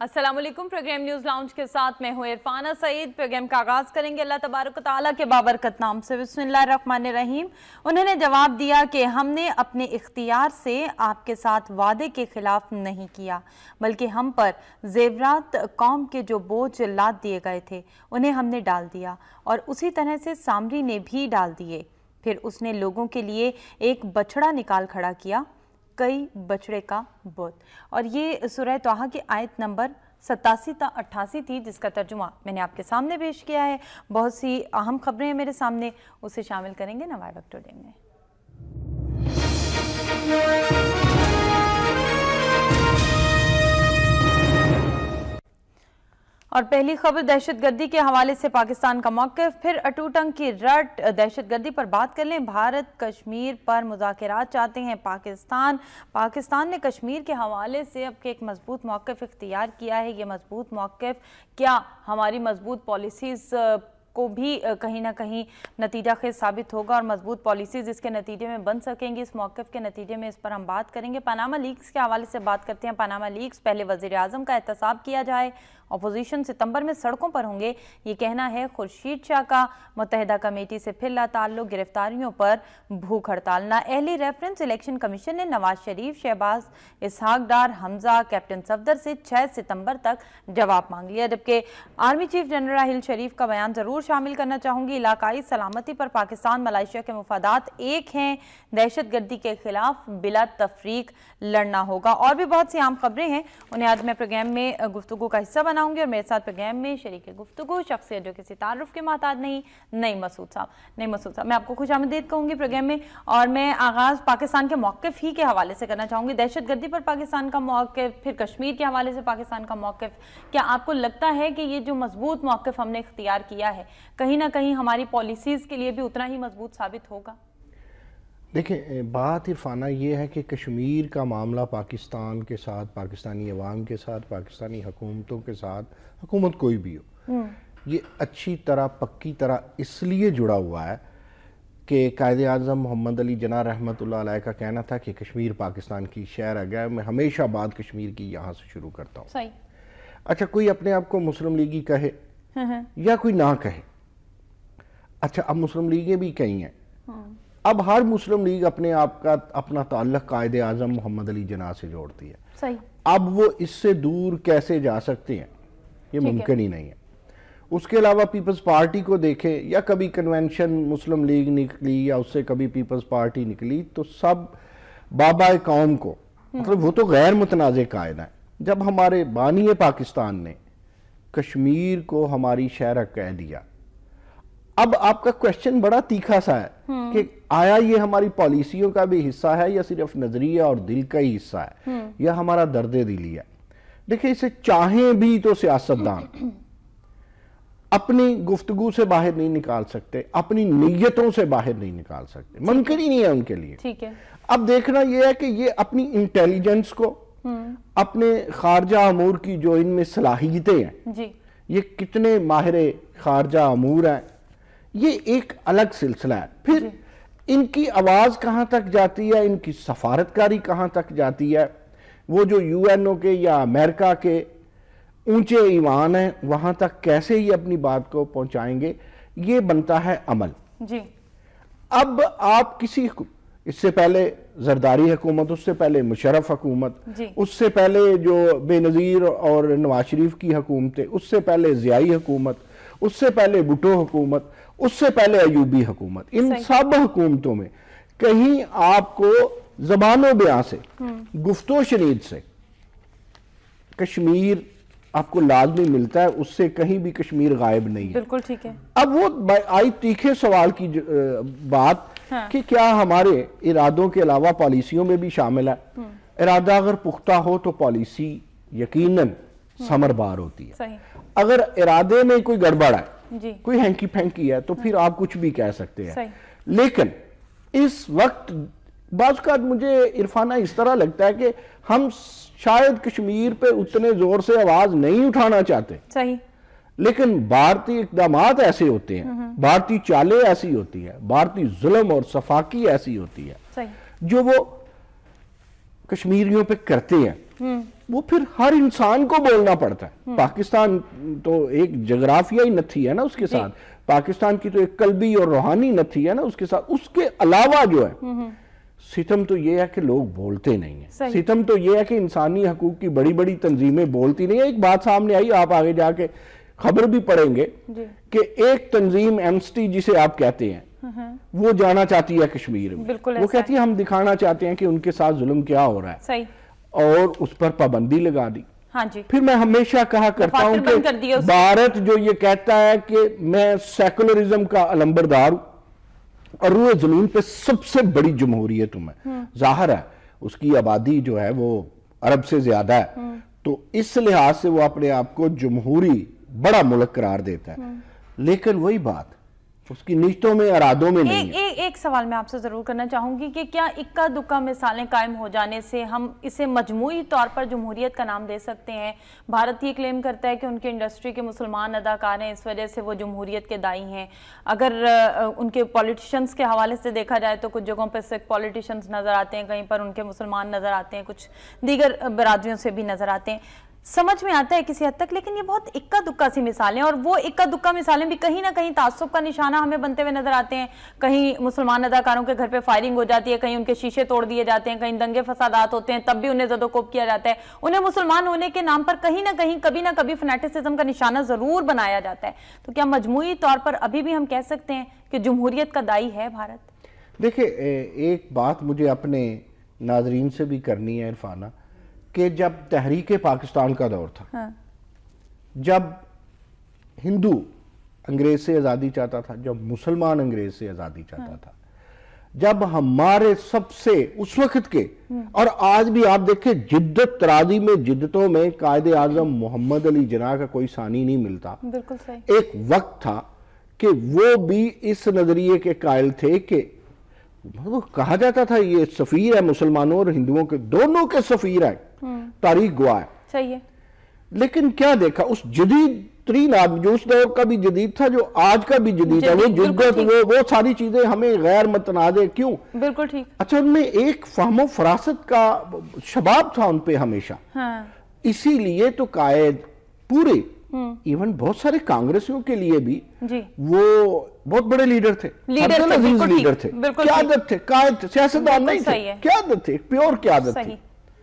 السلام علیکم، programme news lounge کے ساتھ میں ہوں عرفانہ سعید۔ پروگرام کا آغاز کریں گے اللہ تبارک و تعالیٰ کے بابرکت نام سے۔ بسم اللہ الرحمن الرحیم۔ انہوں نے جواب دیا کہ ہم نے اپنے اختیار سے آپ کے ساتھ وعدے کے خلاف نہیں کیا، بلکہ ہم پر زیورات قوم کے جو بوجھ لاد دیے گئے تھے انہیں ہم نے ڈال دیا، اور اسی طرح سے سامری نے بھی ڈال دیے۔ پھر اس نے لوگوں کے لیے ایک بچڑا نکال کھڑا کیا، کئی بچڑے کا بت۔ اور یہ سورہ طٰہٰ کی آیت نمبر 87 تا 88 تھی، جس کا ترجمہ میں نے آپ کے سامنے پیش کیا ہے۔ بہت سی اہم خبریں ہیں میرے سامنے، اسے شامل کریں گے نوائے وقت ٹوڈے میں۔ اور پہلی خبر دہشت گردی کے حوالے سے پاکستان کا موقف، پھر اٹوٹنگ کی رٹ۔ دہشت گردی پر بات کر لیں۔ بھارت کشمیر پر مذاکرات چاہتے ہیں پاکستان نے کشمیر کے حوالے سے اب ایک مضبوط موقف اختیار کیا ہے۔ یہ مضبوط موقف کیا ہماری مضبوط پالیسیز کو بھی کہیں نہ کہیں نتیجہ خیز ثابت ہوگا، اور مضبوط پالیسیز اس کے نتیجے میں بن سکیں گی؟ اس موقف کے نتیجے میں اس پر ہم بات کریں گے۔ پاناما لیکس کے حوالے سے بات کرتے ہیں۔ پاناما لیکس، پہلے وزیر اعظم کا احتساب کیا جائے، اپوزیشن ستمبر میں سڑکوں پر ہوں گے، یہ کہنا ہے خورشید شاہ کا۔ متحدہ کمیٹی سے پھر لا تعلق، گرفتاریوں پر بھوک ہڑتال۔ نااہلی ریفرنس الیکشن کمیشن نے نواز شریف، شہباز اسحاق ڈار، حمزہ، کیپٹن صفدر سے 6 ستمبر تک جواب مانگ لیا، جبکہ army chief general Raheel Sharif کا بیان ضرور شامل کرنا چاہوں گی۔ علاقائی سلامتی پر پاکستان ملائیشیا کے مفادات ایک ہیں، دہشت گردی کے خلاف بلا تفریق لڑنا ہوگا۔ اور بھی بہت سی عام خبریں ہیں، انہیں آج میں پروگرام میں گفتگو کا حصہ بناؤں گی، اور میرے ساتھ پروگرام میں شریک گفتگو شخصیت جو کسی تعارف کے محتاج نہیں، نعیم مسعود صاحب۔ میں آپ کو خوش آمدید کہوں گی پروگرام میں، اور میں آغاز پاکستان کے موقف ہی کے حوالے سے کرنا چاہوں گی۔ دہشت گردی پر پاکستان کا موقف، پھر کشمیر کے حوالے سے پاکستان کا موقف۔ کیا آپ کو لگتا ہے کہ یہ جو مضبوط موقف ہم نے اختیار کیا ہے کہیں نہ کہیں ہماری پالیسیز کے لیے بھی اتنا ہی مضبوط ثابت ہوگا؟ دیکھیں، بات عرفانہ یہ ہے کہ کشمیر کا معاملہ پاکستان کے ساتھ، پاکستانی عوام کے ساتھ، پاکستانی حکومتوں کے ساتھ، حکومت کوئی بھی ہو، یہ اچھی طرح پکی طرح اس لیے جڑا ہوا ہے کہ قائد اعظم محمد علی جناح رحمۃ اللہ علیہ کا کہنا تھا کہ کشمیر پاکستان کی شہر ہے۔ میں ہمیشہ بات کشمیر کی یہاں سے شروع کرتا ہوں۔ صحیح۔ اچھا، کوئی اپنے آپ کو مسلم لیگی کہے یا کوئی نہ کہے، اچھا اب مسلم لیگیں بھی کئی ہیں، اب ہر مسلم لیگ اپنے آپ کا اپنا تعلق قائد اعظم محمد علی جناح سے جوڑتی ہے۔ صحیح۔ اب وہ اس سے دور کیسے جا سکتے ہیں؟ یہ ممکن ہی نہیں ہے۔ اس کے علاوہ پیپلز پارٹی کو دیکھیں، یا کبھی کنونشن مسلم لیگ نکلی یا اس سے کبھی پیپلز پارٹی نکلی، تو سب بابا قوم کو، مطلب وہ تو غیر متنازع قائد ہیں۔ جب ہمارے بانی پاکستان نے کشمیر کو ہماری شہر کہہ دیا، اب آپ کا کویسچن بڑا تیکھا سا ہے کہ آیا یہ ہماری پالیسیوں کا بھی حصہ ہے یا صرف نظریہ اور دل کا ہی حصہ ہے، یا ہمارا درد دلی ہے؟ دیکھیں، اسے چاہیں بھی تو سیاستدان اپنی گفتگو سے باہر نہیں نکال سکتے، اپنی نیتوں سے باہر نہیں نکال سکتے، ممکن ہی نہیں ہے ان کے لیے۔ ٹھیک ہے۔ اب دیکھنا یہ ہے کہ یہ اپنی انٹیلیجنس کو، اپنے خارجہ امور کی جو ان میں صلاحیتیں ہیں، یہ کتنے ماہر خارجہ امور ہیں، یہ ایک الگ سلسلہ ہے۔ پھر ان کی آواز کہاں تک جاتی ہے، ان کی سفارتکاری کہاں تک جاتی ہے، وہ جو یو این او کے یا امریکہ کے اونچے ایوان ہیں وہاں تک کیسے یہ اپنی بات کو پہنچائیں گے، یہ بنتا ہے عمل۔ اب آپ کسی، اس سے پہلے زرداری حکومت، اس سے پہلے مشرف حکومت، اس سے پہلے جو بے نظیر اور نواز شریف کی حکومتیں، اس سے پہلے ضیائی حکومت، اس سے پہلے بھٹو حکومت، اس سے پہلے ایوبی حکومت، ان سب حکومتوں میں کہیں آپ کو زبان و بیان سے، گفت و شنید سے کشمیر آپ کو لازمی ملتا ہے، اس سے کہیں بھی کشمیر غائب نہیں ہے۔ بالکل ٹھیک ہے۔ اب وہ آئی تیکھے سوال کی بات کہ کیا ہمارے ارادوں کے علاوہ پالیسیوں میں بھی شامل ہے؟ ارادہ اگر پختہ ہو تو پالیسی یقیناً ثمر بار ہوتی ہے۔ اگر ارادے میں کوئی گڑبڑ ہے، کوئی ہینکی پھینکی ہے، تو پھر آپ کچھ بھی کہہ سکتے ہیں۔ لیکن اس وقت بعض کا مجھے عرفانہ اس طرح لگتا ہے کہ ہم شاید کشمیر پہ اتنے زور سے آواز نہیں اٹھانا چاہتے، لیکن بھارتی اقدامات ایسے ہوتے ہیں، بھارتی چالیں ایسی ہوتی ہیں، بھارتی ظلم اور صفاقی ایسی ہوتی ہے جو وہ کشمیریوں پہ کرتے ہیں، وہ پھر ہر انسان کو بولنا پڑتا ہے. پاکستان تو ایک جغرافیائی نتھی ہے نا اس کے ساتھ, پاکستان کی تو ایک قلبی اور روحانی نتھی ہے نا اس کے ساتھ. اس کے علاوہ جو ہے ستم تو یہ ہے کہ لوگ بولتے نہیں ہیں, ستم تو یہ ہے کہ انسانی حقوق کی بڑی بڑی تنظیمیں بولتی نہیں ہیں. ایک بات سامنے آئی, آپ آگے جا کے خبر بھی پڑھیں گے کہ ایک تنظیم ایمسٹی جسے آپ کہتے ہیں وہ جانا چاہتی ہے کشمیر میں, وہ کہتی ہے ہم دکھانا چاہتے ہیں کہ ان کے ساتھ ظلم کیا ہو رہا ہے, اور اس پر پابندی لگا دی. پھر میں ہمیشہ کہا کرتا ہوں کہ بھارت جو یہ کہتا ہے کہ میں سیکولرزم کا علمبردار ہوں اور روئے زمین پہ سب سے بڑی جمہوریت ہوں میں, ظاہر ہے اس کی آبادی جو ہے وہ عرب سے زیادہ ہے, تو اس لحاظ سے وہ اپنے آپ کو جمہوری بڑا ملک قرار دیتا ہے, لیکن وہی بات اس کی نیتوں میں ارادوں میں نہیں ہے. ایک سوال میں آپ سے ضرور کرنا چاہوں گی کہ کیا اکا دکا مثالیں قائم ہو جانے سے ہم اسے مجموعی طور پر جمہوریت کا نام دے سکتے ہیں؟ بھارت یہ کلیم کرتا ہے کہ ان کے انڈسٹری کے مسلمان اداکار ہیں, اس وجہ سے وہ جمہوریت کے دائی ہیں. اگر ان کے پولیٹیشنز کے حوالے سے دیکھا جائے تو کچھ جگہوں پہ سکھ پولیٹیشنز نظر آتے ہیں, کہیں پر ان کے مسلمان نظر آتے ہیں, کچھ دیگر برادریوں سے بھی نظر آتے ہیں. سمجھ میں آتا ہے کسی حد تک, لیکن یہ بہت اکا دکا سی مثالیں, اور وہ اکا دکا مثالیں بھی کہیں نہ کہیں تعصب کا نشانہ ہمیں بنتے ہوئے نظر آتے ہیں. کہیں مسلمان اداکاروں کے گھر پہ فائرنگ ہو جاتی ہے, کہیں ان کے شیشے توڑ دیے جاتے ہیں, کہیں دنگے فسادات ہوتے ہیں, تب بھی انہیں زد و کوب کیا جاتا ہے. انہیں مسلمان ہونے کے نام پر کہیں نہ کہیں کبھی نہ کبھی فنیٹسزم کا نشانہ ضرور بنایا جاتا ہے. تو کیا مجموعی طور پر ابھی بھی ہم کہہ سکتے ہیں کہ جمہوریت کا دائی ہے بھارت؟ دیکھیں, ایک بات مجھے اپنے ناظرین سے بھی کرنی ہے عرفانہ, کہ جب تحریک پاکستان کا دور تھا, جب ہندو انگریز سے آزادی چاہتا تھا, جب مسلمان انگریز سے آزادی چاہتا تھا, جب ہمارے سب سے اس وقت کے, اور آج بھی آپ دیکھیں جدت ترازی میں جدتوں میں قائد اعظم محمد علی جناح کا کوئی ثانی نہیں ملتا. ایک وقت تھا کہ وہ بھی اس نظریے کے قائل تھے کہ وہ کہا جاتا تھا یہ سفیر ہے مسلمانوں اور ہندوؤں کے, دونوں کے سفیر ہیں, تاریخ گواہ ہے. صحیح ہے. لیکن کیا دیکھا اس جدید ترین آدمی جو اس دور کا بھی جدید تھا, جو آج کا بھی جدید ہے, وہ جدت وہ ساری چیزیں ہمیں غیر متنازع کیوں؟ بالکل ٹھیک. اچھا, ان میں ایک فہم و فراست کا شباب تھا ان پہ ہمیشہ, اسی لیے تو قائد پورے ایون بہت سارے کانگریسیوں کے لیے بھی وہ بہت بڑے لیڈر تھے, لیڈر تھے, قیادت تھے, قائد تھے, سیاستدان نہیں تھے, قیادت تھے, پیور قیادت تھی.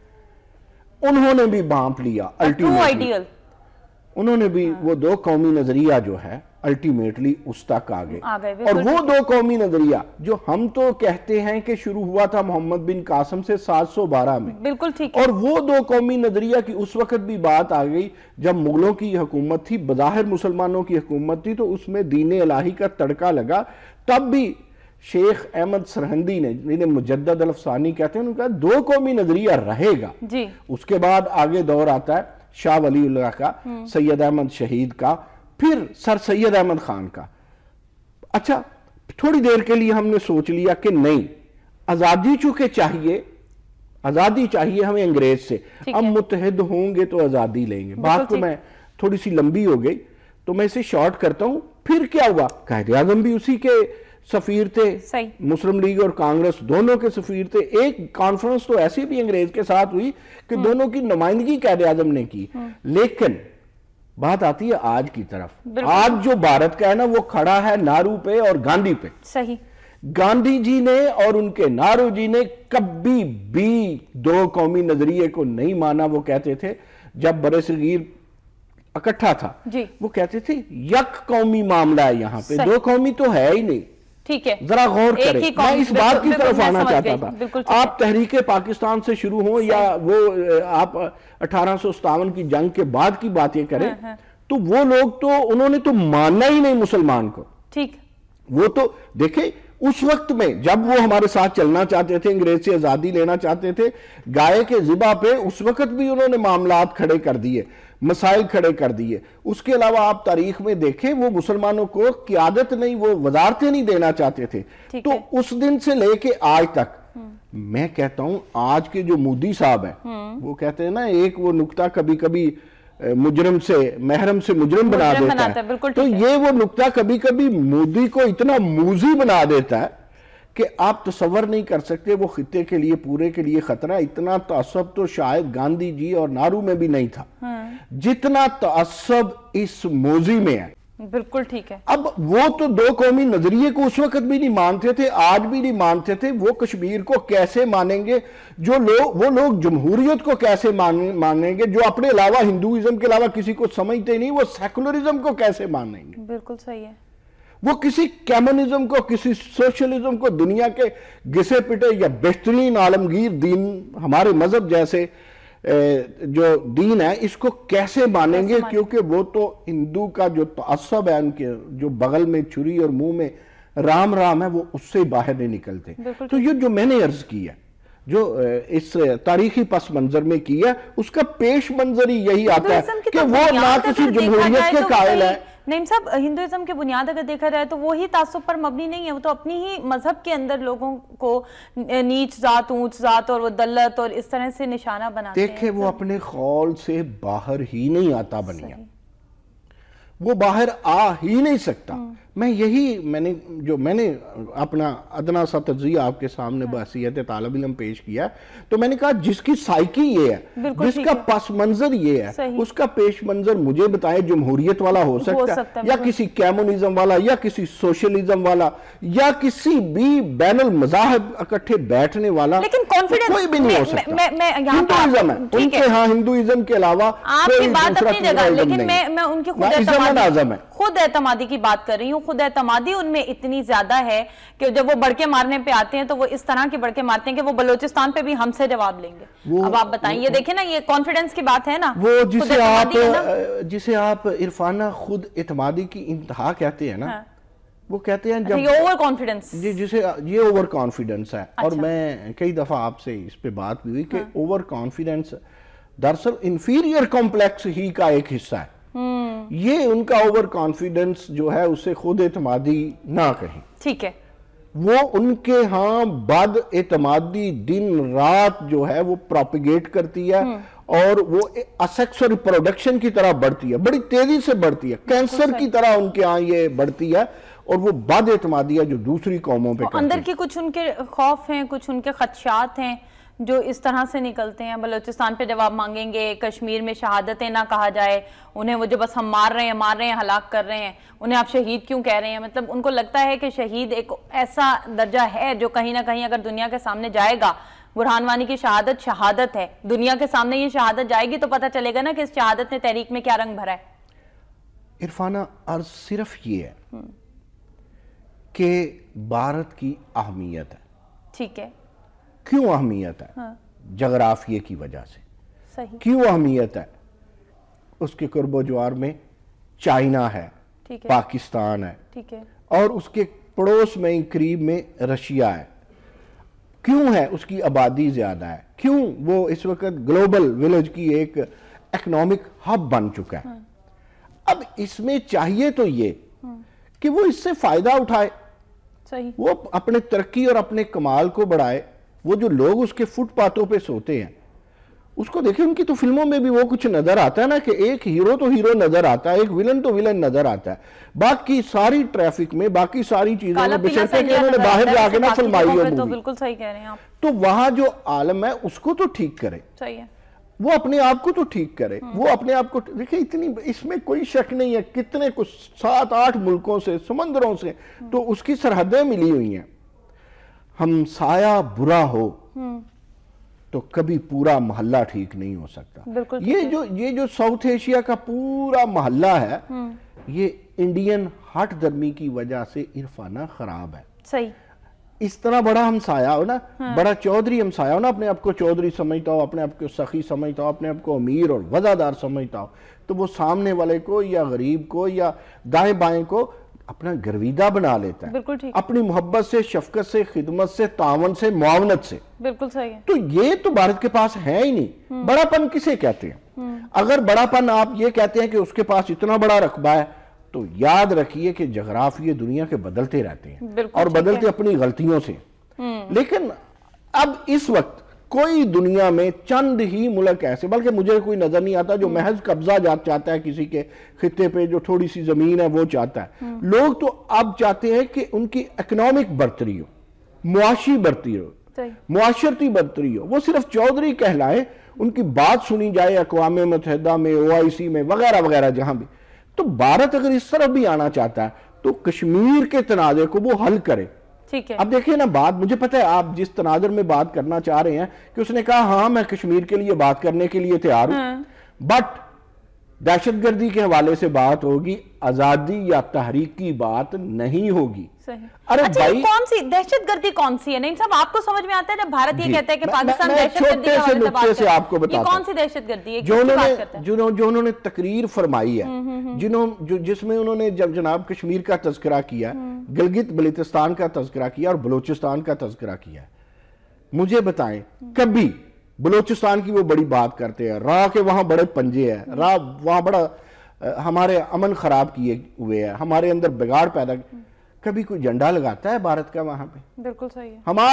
انہوں نے بھی بانپ لیا الٹیمیٹلی, انہوں نے بھی وہ دو قومی نظریہ جو ہے الٹیمیٹلی اس تک آگئے. اور وہ دو قومی نظریہ جو ہم تو کہتے ہیں کہ شروع ہوا تھا محمد بن قاسم سے 712 میں, بالکل ٹھیک, اور وہ دو قومی نظریہ کی اس وقت بھی بات آ گئی جب مغلوں کی حکومت تھی, بظاہر مسلمانوں کی حکومت تھی, تو اس میں دین الہی کا تڑکا لگا. تب بھی شیخ احمد سرہندی نے, جنہیں مجدد الافسانی کہتے ہیں, انہوں نے کہا دو قومی نظریہ رہے گا. اس کے بعد آگے دور آتا ہے شاہ ولی اللہ کا, سید احمد شہید کا, پھر سر سید احمد خان کا. اچھا, تھوڑی دیر کے لیے ہم نے سوچ لیا کہ نہیں, آزادی چونکہ چاہیے, آزادی چاہیے ہمیں انگریز سے, ہم متحد ہوں گے تو آزادی لیں گے. بات تو میں تھوڑی سی لمبی ہو گئی تو میں اسے شارٹ کرتا ہوں. پھر کیا ہوا, قائد اعظم بھی اسی کے سفیر تھے, مسلم لیگ اور کانگریس دونوں کے سفیر تھے. ایک کانفرنس تو ایسی بھی انگریز کے ساتھ ہوئی کہ دونوں کی نمائندگی قائد اعظم نے کی. لیکن بات آتی ہے آج کی طرف. آج جو بھارت کا ہے نا وہ کھڑا ہے نہرو پہ اور گاندھی پہ. صحیح. گاندھی جی نے اور ان کے نہرو جی نے کبھی بھی دو قومی نظریے کو نہیں مانا. وہ کہتے تھے جب برصغیر اکٹھا تھا, وہ کہتے تھے یک قومی معاملہ ہے یہاں پہ, دو قومی تو ہے ہی نہیں. ٹھیک ہے, ذرا غور کریں. میں اس بات کی طرف آنا چاہتا تھا. آپ تحریک پاکستان سے شروع ہوں یا وہ آپ 1857 کی جنگ کے بعد کی باتیں کریں, تو وہ لوگ تو انہوں نے تو ماننا ہی نہیں مسلمان کو. ٹھیک. وہ تو دیکھیں اس وقت میں جب وہ ہمارے ساتھ چلنا چاہتے تھے, انگریز سے آزادی لینا چاہتے تھے, گائے کے ذبح پہ اس وقت بھی انہوں نے معاملات کھڑے کر دیے, مسائل کھڑے کر دیے. اس کے علاوہ آپ تاریخ میں دیکھیں وہ مسلمانوں کو قیادت نہیں, وہ وزارتیں نہیں دینا چاہتے تھے. تو اس دن سے لے کے آج تک میں کہتا ہوں آج کے جو مودی صاحب ہیں وہ کہتے ہیں نا ایک وہ نکتہ کبھی کبھی مجرم سے محرم سے مجرم بنا دیتا ہے, تو یہ وہ نکتہ کبھی کبھی مودی کو اتنا موزی بنا دیتا ہے کہ آپ تصور نہیں کر سکتے وہ خطے کے لیے پورے کے لیے خطرہ. اتنا تعصب تو شاید گاندھی جی اور نہرو میں بھی نہیں تھا جتنا تعصب اس موضوع میں ہے. بالکل ٹھیک ہے. اب وہ تو دو قومی نظریے کو اس وقت بھی نہیں مانتے تھے, آج بھی نہیں مانتے تھے. وہ کشمیر کو کیسے مانیں گے وہ لوگ جمہوریت کو کیسے مانیں گے جو اپنے علاوہ ہندوازم کے علاوہ کسی کو سمجھتے نہیں؟ وہ سیکولرزم کو کیسے مانیں گے؟ بالکل صحیح ہے. وہ کسی کمیونزم کو, کسی سوشلزم کو, دنیا کے گھسے پٹے یا بہترین عالمگیر دین ہمارے مذہب جیسے جو دین ہے اس کو کیسے مانیں گے؟ کیونکہ وہ تو ہندو کا جو تعصب ہے ان کے جو بغل میں چھری اور منہ میں رام رام ہے وہ اس سے باہر نہیں نکلتے. تو یہ جو میں نے عرض کیا جو اس تاریخی پس منظر میں کیا اس کا پیش منظر ہی یہی آتا ہے کہ وہ نہ کسی جمہوریت کے قائل ہے. نعیم صاحب, ہندوازم کی بنیاد اگر دیکھا جائے تو وہی تعصب پر مبنی نہیں ہے, وہ تو اپنی ہی مذہب کے اندر لوگوں کو نیچ ذات اونچ ذات اور وہ دلت اور اس طرح سے نشانہ بناتے ہیں. دیکھیں وہ اپنے خول سے باہر ہی نہیں آتا بنیا, وہ باہر آ ہی نہیں سکتا. میں نے اپنا ادنا سا تجزیہ آپ کے سامنے بحیثیت طالب علم پیش کیا تو میں نے کہا جس کی سائیکی یہ ہے, جس کا پس منظر یہ ہے, اس کا پیش منظر مجھے بتائیں جمہوریت والا ہو سکتا ہے یا کسی کمیونزم والا یا کسی سوشلزم والا یا کسی بھی بین المذاہب اکٹھے بیٹھنے والا, کوئی بھی نہیں ہو سکتا. ہندوازم ہے ان کے, ہاں ہندوازم کے علاوہ کوئی دوسرا جگہ, لیکن میں ان کی خود اعتمادی کی بات کر رہی ہوں. خود اعتمادی ان میں اتنی زیادہ ہے کہ جب وہ بڑکے مارنے پہ آتے ہیں تو وہ اس طرح کے بڑکے مارتے ہیں کہ وہ بلوچستان پہ بھی ہم سے جواب لیں گے. اب آپ بتائیں, یہ دیکھیں نا, یہ کانفیڈنس کی بات ہے نا, وہ جسے آپ عرفانہ خود اعتمادی کی انتہا کہتے ہیں نا, وہ کہتے ہیں یہ اوور کانفیڈنس, جسے یہ اوور کانفیڈنس ہے. اور میں کئی دفعہ آپ سے اس پہ بات بھی ہوئی کہ اوور کانفیڈنس دراصل انفیریئر کمپلیکس ہی کا ایک حصہ ہے. یہ ان کا اوور کانفیڈنس جو ہے اسے خود اعتمادی نہ کہیں. ٹھیک ہے, وہ ان کے ہاں بد اعتمادی دن رات جو ہے وہ پروپیگیٹ کرتی ہے اور وہ اسیکسوئل پروڈکشن کی طرح بڑھتی ہے, بڑی تیزی سے بڑھتی ہے, کینسر کی طرح ان کے ہاں یہ بڑھتی ہے. اور وہ بد اعتمادی ہے جو دوسری قوموں پہ اندر کی کچھ ان کے خوف ہیں, کچھ ان کے خدشات ہیں جو اس طرح سے نکلتے ہیں. بلوچستان پہ جواب مانگیں گے, کشمیر میں شہادتیں نہ کہا جائے, انہیں وہ جو بس ہم مار رہے ہیں ہلاک کر رہے ہیں, انہیں آپ شہید کیوں کہہ رہے ہیں. مطلب ان کو لگتا ہے کہ شہید ایک ایسا درجہ ہے جو کہیں نہ کہیں اگر دنیا کے سامنے جائے گا, برہان وانی کی شہادت ہے, دنیا کے سامنے یہ شہادت جائے گی تو پتہ چلے گا نا کہ اس شہادت نے تحریک میں کیا رنگ بھرا ہے. عرفانہ عرض صرف یہ ہے کہ بھارت کی اہمیت ہے. ٹھیک ہے, کیوں اہمیت ہے؟ جغرافیے کی وجہ سے. کیوں اہمیت ہے؟ اس کے قرب و جوار میں چائنا ہے, پاکستان ہے, اور اس کے پڑوس میں قریب میں رشیا ہے. کیوں ہے؟ اس کی آبادی زیادہ ہے. کیوں وہ اس وقت گلوبل ولیج کی ایک اکنامک ہب بن چکا ہے. اب اس میں چاہیے تو یہ کہ وہ اس سے فائدہ اٹھائے, وہ اپنے ترقی اور اپنے کمال کو بڑھائے. وہ جو لوگ اس کے فٹ پاتھوں پہ سوتے ہیں اس کو دیکھیں, ان کی تو فلموں میں بھی وہ کچھ نظر آتا ہے نا کہ ایک ہیرو تو ہیرو نظر آتا ہے, ایک ویلن تو ویلن نظر آتا ہے. باقی ساری ٹریفک میں, باقی ساری چیزوں میں بشرطے کہ انہوں نے باہر جا کے نہ فلمائی ہو مووی. بالکل صحیح کہہ رہے ہیں آپ. تو وہاں جو عالم ہے اس کو تو ٹھیک کرے, وہ اپنے آپ کو تو ٹھیک کرے, وہ اپنے آپ کو دیکھیں. اتنی اس میں کوئی شک نہیں ہے کتنے کچھ 7-8 ملکوں سے, سمندروں سے تو اس کی سرحدیں ملی ہوئی ہیں. ہمسایہ برا ہو تو کبھی پورا محلہ ٹھیک نہیں ہو سکتا. یہ جو ساؤتھ ایشیا کا پورا محلہ ہے یہ انڈین ہٹ درمی کی وجہ سے عرفانہ خراب ہے. صحیح. اس طرح بڑا ہمسایہ ہو نا, بڑا چودھری ہمسایہ ہو نا, اپنے آپ کو چودھری سمجھتا ہو, اپنے آپ کو سخی سمجھتا ہو, اپنے آپ کو امیر اور وزادار سمجھتا ہو, تو وہ سامنے والے کو یا غریب کو یا دائیں بائیں کو اپنا گرویدہ بنا لیتا ہے, اپنی محبت سے, شفقت سے, خدمت سے, تعاون سے, معاونت سے. بالکل صحیح ہے. تو یہ تو بھارت کے پاس ہے ہی نہیں. بڑا پن کسے کہتے ہیں؟ اگر بڑا پن آپ یہ کہتے ہیں کہ اس کے پاس اتنا بڑا رقبہ ہے تو یاد رکھیے کہ جغرافیے دنیا کے بدلتے رہتے ہیں اور بدلتے اپنی غلطیوں سے. لیکن اب اس وقت کوئی دنیا میں چند ہی ملک ایسے, بلکہ مجھے کوئی نظر نہیں آتا جو محض قبضہ چاہتا ہے کسی کے خطے پہ, جو تھوڑی سی زمین ہے وہ چاہتا ہے. لوگ تو اب چاہتے ہیں کہ ان کی اکنامک برتری ہو, معاشی برتری ہو, معاشرتی برتری ہو, وہ صرف چودھری کہلائے, ان کی بات سنی جائے اقوام متحدہ میں, OIC میں, وغیرہ وغیرہ جہاں بھی. تو بھارت اگر اس طرف بھی آنا چاہتا ہے تو کشمیر کے تنازع کو وہ حل کرے. اب دیکھیں نا بات, مجھے پتہ ہے آپ جس تناظر میں بات کرنا چاہ رہے ہیں کہ اس نے کہا ہاں میں کشمیر کے لیے بات کرنے کے لیے تیار ہوں, بٹ دہشت گردی کے حوالے سے بات ہوگی, آزادی یا تحریک کی بات نہیں ہوگی. ارے بھائی کون سی دہشت گردی کون سی ہے؟ نہیں صاحب آپ کو سمجھ میں آتا ہے جب بھارت یہ کہتا ہے کہ پاکستان دہشت گردی کے حوالے سے بات کرتا ہے, یہ کون سی دہشت گردی ہے, جو انہوں نے تقریر فرمائی ہے, جس میں انہوں نے جب جناب کشمیر کا تذکرہ کیا, گلگت بلتستان کا تذکرہ کیا اور بلوچستان کا تذکرہ کیا, مجھے بتائیں کبھی بلوچستان کی وہ بڑی بات کرتے ہیں, راہ کے وہاں بڑے پنجے ہیں, راہ وہاں بڑا ہمارے امن خراب کیے ہوئے ہیں, ہمارے اندر بگاڑ پیدا, کبھی کوئی جھنڈا لگاتا ہے بھارت کا وہاں پہ؟ بالکل صحیح ہے.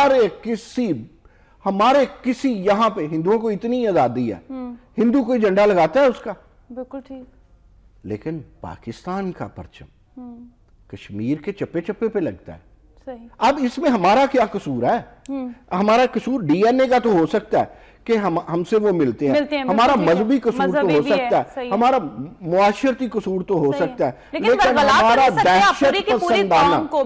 ہمارے کسی یہاں پہ ہندوؤں کو اتنی آزادی ہے, ہندو کوئی جھنڈا لگاتا ہے اس کا؟ بالکل ٹھیک. لیکن پاکستان کا پرچم کشمیر کے چپے چپے پہ لگتا ہے. اب اس میں ہمارا کیا قصور ہے؟ ہمارا قصور DNA کا تو ہو سکتا ہے کہ ہم سے وہ ملتے ہیں, ہمارا مذہبی قصور تو ہو سکتا ہے, ہمارا معاشرتی قصور تو ہو سکتا ہے, لیکن ہمارا دہشت پسندانہ,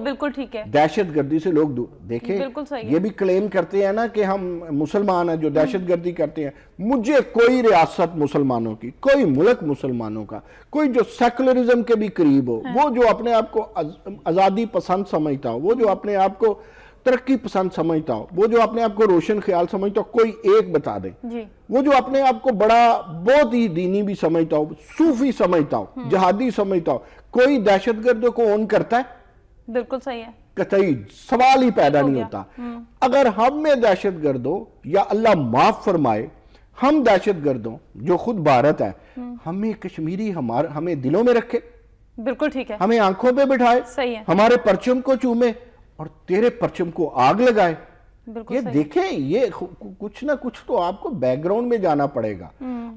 دہشت گردی سے لوگ دیکھیں یہ بھی کلیم کرتے ہیں نا کہ ہم مسلمان ہیں جو دہشت گردی کرتے ہیں. مجھے کوئی ریاست مسلمانوں کی, کوئی ملک مسلمانوں کا, کوئی جو سیکولرزم کے بھی قریب ہو, وہ جو اپنے آپ کو آزادی پسند سمجھتا ہو, وہ جو اپنے آپ کو ترقی پسند سمجھتا ہو, وہ جو اپنے آپ کو روشن خیال سمجھتا ہو, کوئی ایک بتا دے. وہ جو اپنے آپ کو بہت ہی دینی بھی سمجھتا ہو, صوفی سمجھتا ہو, جہادی سمجھتا ہو, کوئی دہشت گردوں کو اون کرتا ہے؟ بالکل صحیح ہے, قطعی سوال ہی پیدا نہیں ہوتا. اگر ہم میں دہشت گردوں, یا اللہ معاف فرمائے ہم دہشت گردوں جو خود بھارت ہے, ہمیں کشمیری ہمیں دلوں میں رکھے, بالکل ٹھیک ہے, ہمیں آنکھوں پہ بٹھائے, ہمارے پرچم کو چومے اور تیرے پرچم کو آگ لگائے. یہ دیکھیں, یہ کچھ نہ کچھ تو آپ کو بیک گراؤنڈ میں جانا پڑے گا.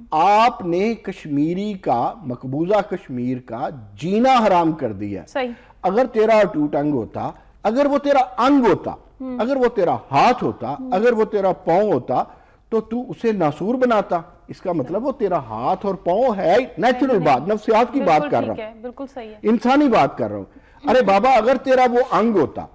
آپ نے کشمیری کا, مقبوضہ کشمیر کا جینا حرام کر دیا. اگر تیرا اٹوٹ انگ ہوتا, اگر وہ تیرا انگ ہوتا, اگر وہ تیرا ہاتھ ہوتا, اگر وہ تیرا پاؤں ہوتا, تو اسے ناسور بناتا. اس کا مطلب وہ تیرا ہاتھ اور پاؤں ہے, نیچرل بات, نفسیات کی بات کر رہا ہوں, انسانی بات کر رہا ہوں. ارے بابا اگر تیرا وہ انگ ہوتا,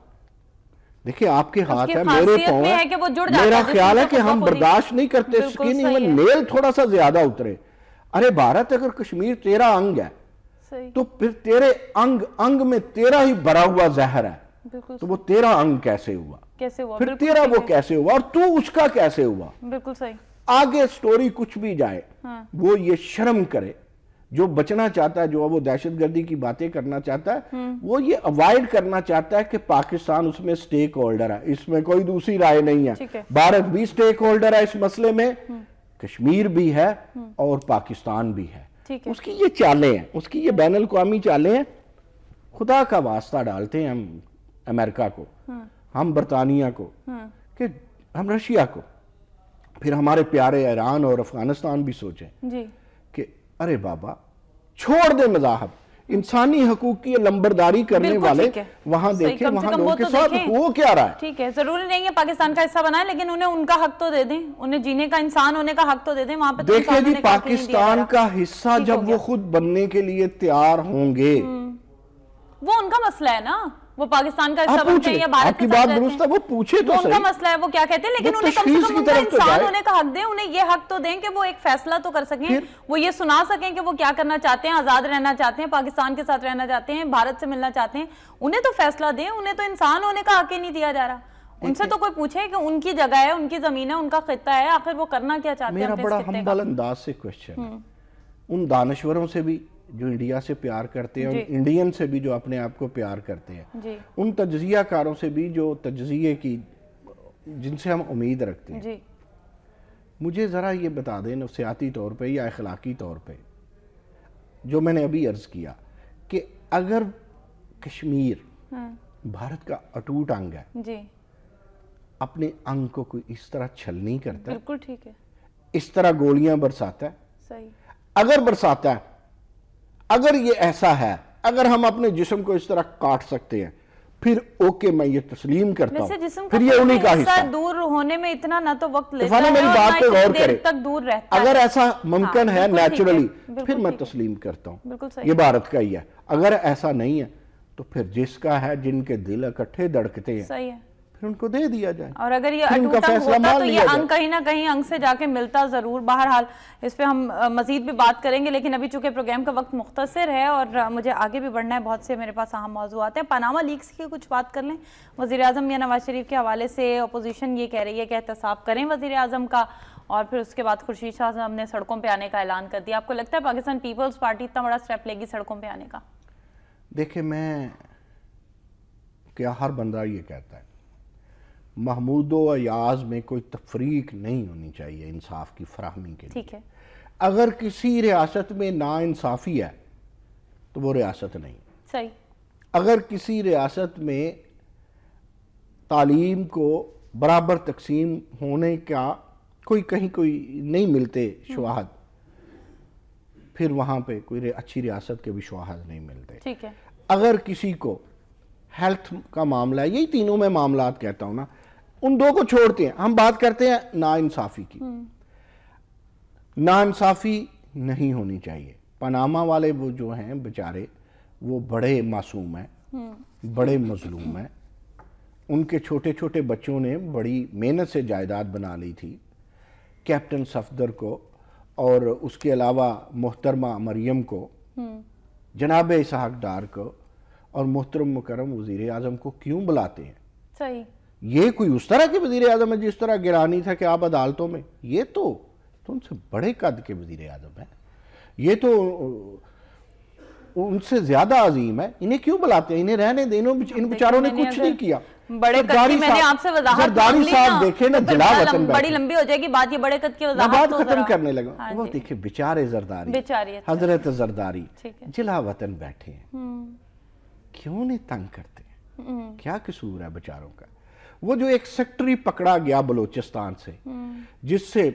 دیکھیں آپ کے ہاتھ ہے, میرے پاؤں ہے, میرا خیال ہے کہ ہم برداشت نہیں کرتے سکین ایون نیل تھوڑا سا زیادہ اترے. ارے بھارت اگر کشمیر تیرا انگ ہے تو پھر تیرے انگ میں تیرا ہی بھرا ہوا زہر ہے, تو وہ تیرا انگ کیسے ہوا, پھر تیرا وہ کیسے ہوا, اور تو اس کا کیسے ہوا؟ بالکل صحیح. آگے سٹوری کچھ بھی جائے, وہ یہ شرم کرے, جو بچنا چاہتا ہے, جو وہ دہشت گردی کی باتیں کرنا چاہتا ہے, وہ یہ اوائڈ کرنا چاہتا ہے کہ پاکستان اس میں سٹیک ہولڈر ہے, اس میں کوئی دوسری رائے نہیں ہے. بھارت بھی سٹیک ہولڈر ہے اس مسئلے میں, کشمیر بھی ہے اور پاکستان بھی ہے. اس کی یہ چالیں ہیں, اس کی یہ بین الاقوامی چالیں ہیں. خدا کا واسطہ ڈالتے ہیں ہم امریکہ کو, ہم برطانیہ کو, کہ ہم رشیا کو, پھر ہمارے پیارے ایران اور افغانستان بھی سوچیں کہ ارے بابا چھوڑ دے مذاہب, انسانی حقوق کی لمبرداری کرنے والے وہاں دیکھیں, وہاں لوگوں کے ساتھ ہو کیا رہا ہے. ٹھیک ہے, ضروری نہیں ہے پاکستان کا حصہ بنائیں, لیکن انہیں ان کا حق تو دے دیں, انہیں جینے کا, انسان ہونے کا حق تو دے دیں وہاں پہ. دیکھیں جی, پاکستان کا حصہ جب وہ خود بننے کے لیے تیار ہوں گے, وہ ان کا مسئلہ ہے نا, وہ پاکستان کا حصہ بنتے ہیں یا بھارت کے ساتھ رہتے ہیں, وہ پوچھے تو ان کا مسئلہ ہے, وہ کیا کہتے ہیں, لیکن انہیں کم سے کم ان کا انسان ہونے کا حق دیں, انہیں یہ حق تو دیں کہ وہ ایک فیصلہ تو کر سکیں, وہ یہ سنا سکیں کہ وہ کیا کرنا چاہتے ہیں, آزاد رہنا چاہتے ہیں, پاکستان کے ساتھ رہنا چاہتے ہیں, بھارت سے ملنا چاہتے ہیں. انہیں تو فیصلہ دیں, انہیں تو انسان ہونے کا حق ہی نہیں دیا جا رہا. ان سے تو کوئی پوچھے کہ ان کی جگہ ہے, ان کی زمین ہے, ان کا خطہ ہے, آخر وہ کرنا کیا چاہتے ہیں. میرا بڑا ہمبل انداز سے کوشچن, ان دانشوروں سے بھی جو انڈیا سے پیار کرتے ہیں, اور انڈین سے بھی جو اپنے آپ کو پیار کرتے ہیں, ان تجزیہ کاروں سے بھی جو تجزیے کی, جن سے ہم امید رکھتے ہیں, مجھے ذرا یہ بتا دیں نفسیاتی طور پہ یا اخلاقی طور پہ, جو میں نے ابھی عرض کیا کہ اگر کشمیر بھارت کا اٹوٹ انگ ہے, اپنے انگ کو کوئی اس طرح چھل نہیں کرتا, بالکل ٹھیک ہے, اس طرح گولیاں برساتا ہے, اگر برساتا ہے, اگر یہ ایسا ہے, اگر ہم اپنے جسم کو اس طرح کاٹ سکتے ہیں, پھر اوکے میں یہ تسلیم کرتا ہوں، پھر یہ کا انہی کا حصہ دور ہونے میں اتنا نہ تو وقت لیتا ہے، میری بات پہ غور کرے، تک دور رہتا ہے. اگر ایسا ممکن ہے نیچرلی پھر میں تسلیم کرتا ہوں، یہ بھارت کا ہی ہے. اگر ایسا نہیں ہے تو پھر جس کا ہے، جن کے دل اکٹھے دھڑکتے ہیں، پھر ان کو دے دیا جائے. اور اگر یہ اٹوٹ انگ ہوتا تو یہ انگ کہیں نہ کہیں انگ سے جا کے ملتا ضرور. بہرحال اس پہ ہم مزید بھی بات کریں گے، لیکن ابھی چونکہ پروگرام کا وقت مختصر ہے اور مجھے آگے بھی بڑھنا ہے، بہت سے میرے پاس اہم موضوعات ہیں. پاناما لیکس کی کچھ بات کر لیں. وزیر اعظم میاں نواز شریف کے حوالے سے اپوزیشن یہ کہہ رہی ہے کہ احتساب کریں وزیر اعظم کا، اور پھر اس کے بعد خورشید شاہ صاحب نے سڑکوں پہ آنے کا اعلان کر دیا. آپ کو لگتا ہے پاکستان پیپلز پارٹی اتنا بڑا سٹیپ لے گی سڑکوں پہ آنے کا؟ دیکھیں، میں کیا ہر بندہ یہ کہتا ہے محمود و ایاز میں کوئی تفریق نہیں ہونی چاہیے انصاف کی فراہمی کے لیے. ٹھیک ہے. اگر کسی ریاست میں نا انصافی ہے تو وہ ریاست نہیں. صحیح. اگر کسی ریاست میں تعلیم کو برابر تقسیم ہونے کا کہیں کوئی نہیں ملتے شواہد، پھر وہاں پہ کوئی اچھی ریاست کے بھی شواہد نہیں ملتے. ٹھیک ہے. اگر کسی کو ہیلتھ کا معاملہ ہے، یہی تینوں میں معاملات کہتا ہوں نا، ان دو کو چھوڑتے ہیں، ہم بات کرتے ہیں نا انصافی کی. نا انصافی نہیں ہونی چاہیے. پاناما والے وہ جو ہیں بیچارے، وہ بڑے معصوم ہیں، بڑے مظلوم ہیں. ان کے چھوٹے چھوٹے بچوں نے بڑی محنت سے جائیداد بنا لی تھی. کیپٹن صفدر کو اور اس کے علاوہ محترمہ مریم کو، جناب اسحاق ڈار کو اور محترم مکرم وزیر اعظم کو کیوں بلاتے ہیں؟ صحیح. یہ کوئی اس طرح کے وزیر اعظم ہے جس طرح گرانی تھا کہ آپ عدالتوں میں، یہ تو ان سے بڑے قد کے وزیر اعظم ہیں، یہ تو ان سے زیادہ عظیم ہے. انہیں کیوں بلاتے ہیں؟ انہیں رہنے دیں، ان بیچاروں نے کچھ نہیں کیا. بڑے قد کی میں نے آپ سے وضاحت زرداری صاحب دیکھیں نا، جلا وطن بڑی لمبی ہو جائے گی بات، یہ بڑے قد کی وضاحت بات ختم کرنے لگا. وہ دیکھیں بیچارے زرداری، حضرت زرداری جلا وطن بیٹھے ہیں، کیوں نہیں تنگ کرتے ہیں؟ کیا قصور ہے بیچاروں کا؟ وہ جو ایک سیکٹری پکڑا گیا بلوچستان سے، جس سے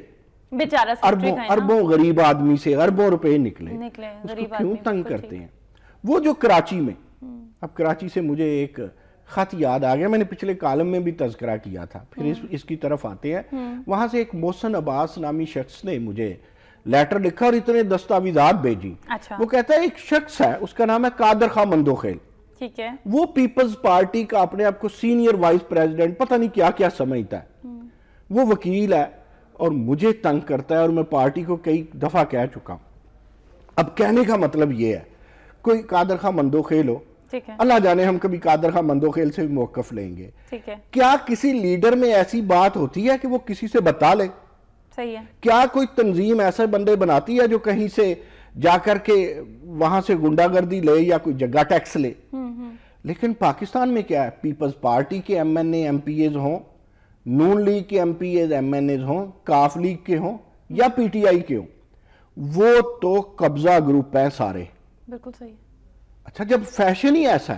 اربوں غریب آدمی سے اربوں روپے نکلے، اس کو کیوں تنگ کرتے ہیں؟ وہ جو کراچی میں، اب کراچی سے مجھے ایک خط یاد آ گیا، میں نے پچھلے کالم میں بھی تذکرہ کیا تھا، پھر اس کی طرف آتے ہیں. وہاں سے ایک محسن عباس نامی شخص نے مجھے لیٹر لکھا اور اتنے دستاویزات بھیجی. وہ کہتا ہے ایک شخص ہے، اس کا نام ہے قادر خان مندوخیل. ٹھیک ہے. وہ پیپلز پارٹی کا اپنے آپ کو سینئر وائس پریزیڈنٹ پتہ نہیں کیا کیا سمجھتا ہے. وہ وکیل ہے اور مجھے تنگ کرتا ہے، اور میں پارٹی کو کئی دفعہ کہہ چکا ہوں. اب کہنے کا مطلب یہ ہے، کوئی قادر خان مندوخیل ہو، اللہ جانے ہم کبھی قادر خان مندوخیل سے بھی موقف لیں گے. کیا کسی لیڈر میں ایسی بات ہوتی ہے کہ وہ کسی سے بتا لے؟ صحیح ہے. کیا کوئی تنظیم ایسے بندے بناتی ہے جو کہیں سے جا کر کے وہاں سے گنڈا گردی لے یا کوئی جگہ ٹیکس لے؟ لیکن پاکستان میں کیا ہے، پیپلز پارٹی کے M N A M P As ہوں، نون لیگ کے M P As M N As ہوں، کاف لیگ کے ہوں یا پی ٹی آئی کے ہوں، وہ تو قبضہ گروپ ہیں سارے. بالکل صحیح. اچھا، جب فیشن ہی ایسا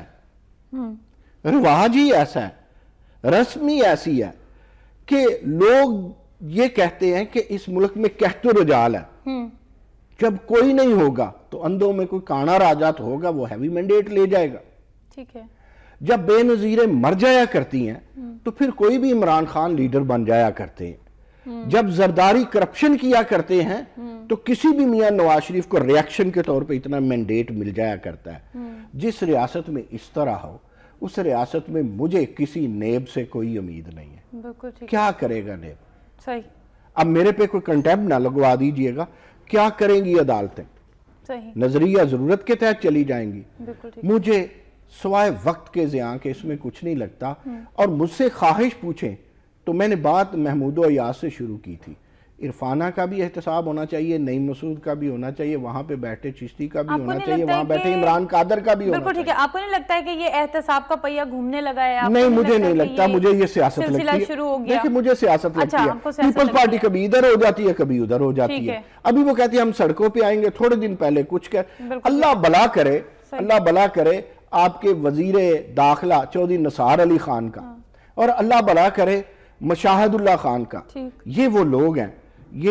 ہے، رواج ہی ایسا ہے، رسم ہی ایسی ہے کہ لوگ یہ کہتے ہیں کہ اس ملک میں قحط و رجال ہے، جب کوئی نہیں ہوگا تو اندھوں میں کوئی کانا راجات ہوگا، وہ ہیوی مینڈیٹ لے جائے گا. ٹھیک ہے. جب بے نظیریں مر جایا کرتی ہیں تو پھر کوئی بھی عمران خان لیڈر بن جایا کرتے ہیں. جب زرداری کرپشن کیا کرتے ہیں تو کسی بھی میاں نواز شریف کو ریاکشن کے طور پہ اتنا مینڈیٹ مل جایا کرتا ہے. جس ریاست میں اس طرح ہو، اس ریاست میں مجھے کسی نیب سے کوئی امید نہیں ہے. کیا کرے گا نیب؟ صحیح. اب میرے پہ کوئی کنٹیمپٹ نہ لگوا دیجئے گا، کیا کریں گی عدالتیں؟ نظریہ ضرورت کے تحت چلی جائیں گی. مجھے سوائے وقت کے ضیاء کے اس میں کچھ نہیں لگتا. اور مجھ سے خواہش پوچھیں تو میں نے بات محمود و ایاز سے شروع کی تھی. عرفانہ کا بھی احتساب ہونا چاہیے، نعیم مسعود کا بھی ہونا چاہیے، وہاں پہ بیٹھے چشتی کا بھی ہونا چاہیے، وہاں بیٹھے عمران قادر کا بھی ہونا چاہیے. بالکل ٹھیک ہے. آپ کو نہیں لگتا ہے کہ یہ احتساب کا پہیہ گھومنے لگا ہے؟ نہیں، مجھے نہیں لگتا. مجھے یہ سیاست لگتی ہے. دیکھیں، مجھے سیاست لگتی ہے. پیپلز پارٹی کبھی ادھر ہو جاتی ہے، کبھی ادھر ہو جاتی ہے. ابھی وہ کہتی ہے ہم سڑکوں پہ آئیں گے، تھوڑے دن پہلے کچھ اللہ بلا کرے، اللہ بلا کرے آپ کے وزیر داخلہ چودھری نثار علی خان کا، اور اللہ بلا کرے مشاہد اللہ خان کا. یہ وہ لوگ ہیں، یہ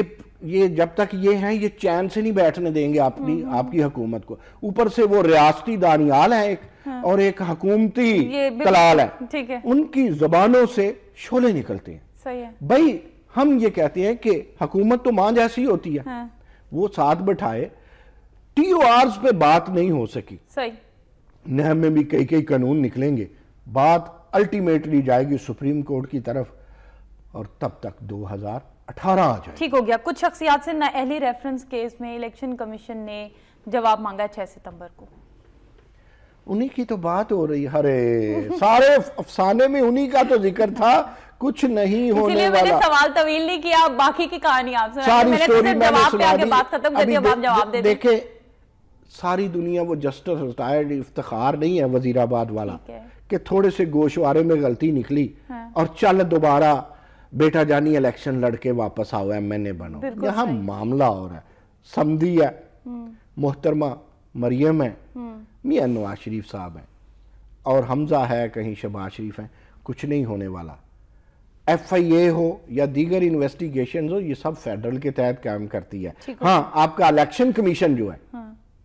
یہ جب تک یہ ہیں یہ چین سے نہیں بیٹھنے دیں گے آپ کی حکومت کو. اوپر سے وہ ریاستی دانیال ہے ایک اور ایک حکومتی کلال ہے, ان کی زبانوں سے شعلے نکلتے ہیں. صحیح ہے بھائی ہم یہ کہتے ہیں کہ حکومت تو ماں جیسی ہوتی ہے, وہ ساتھ بٹھائے, ٹی او آرز پہ بات نہیں ہو سکی, صحیح نیب میں بھی کئی قانون نکلیں گے, بات الٹیمیٹلی جائے گی سپریم کورٹ کی طرف, اور تب تک 2018 آ جائے. ٹھیک ہو گیا. کچھ شخصیات سے نااہلی ریفرنس کیس میں الیکشن کمیشن نے جواب مانگا 6 ستمبر کو. انہی کی تو بات ہو رہی ہے, سارے افسانے میں انہی کا تو ذکر تھا, کچھ نہیں ہونے والا. اس لیے میں نے سوال طویل نہیں کیا, باقی کی کہانی آپ سے ساری سٹوری میں نے سنا دی. بات ختم کر دیا, آپ جواب دے دیں. دیکھیں ساری دنیا وہ جسٹس ریٹائرڈ افتخار نہیں ہے وزیر آباد والا کہ تھوڑے سے گوشوارے میں غلطی نکلی اور چل دوبارہ بیٹا جانی الیکشن لڑ کے واپس آؤ ایم این اے بنو. یہاں معاملہ ہو رہا ہے, سمدھی ہے, محترمہ مریم ہے, میاں نواز شریف صاحب ہیں, اور حمزہ ہے, کہیں شہباز شریف ہیں. کچھ نہیں ہونے والا. ایف آئی اے ہو یا دیگر انویسٹیگیشنز ہو, یہ سب فیڈرل کے تحت کام کرتی ہے. ہاں آپ کا الیکشن کمیشن جو ہے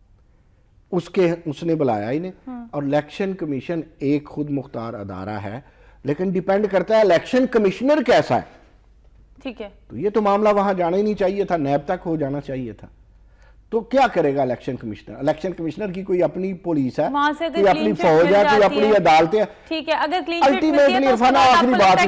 اس نے بلایا ہی نہیں, اور الیکشن کمیشن ایک خود مختار ادارہ ہے, لیکن ڈیپینڈ کرتا ہے الیکشن کمشنر کیسا ہے. ٹھیک ہے, تو یہ تو معاملہ وہاں جانا ہی نہیں چاہیے تھا, نیب تک ہو جانا چاہیے تھا. تو کیا کرے گا الیکشن کمشنر؟ الیکشن کمشنر کی کوئی اپنی پولیس ہے, کوئی اپنی فوج ہے, کوئی اپنی عدالتیں. ٹھیک ہے, اگر کلین چٹ ملتی ہے تو آپ کو لگتا ہے